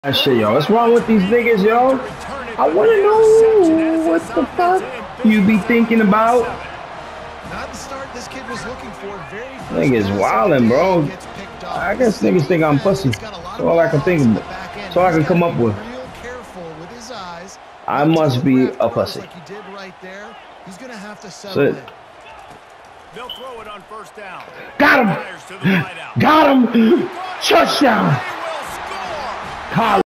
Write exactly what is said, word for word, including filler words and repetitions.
That shit, yo. What's wrong with these niggas, yo? I wanna know what the fuck you be thinking about. Not the start this kid was looking for. Very Niggas wildin', bro. I guess niggas think I'm pussy. That's all I can think of. That's all I can come up with. I must be a pussy. Shit. They'll throw it on first down. Got him! Got him! Touchdown!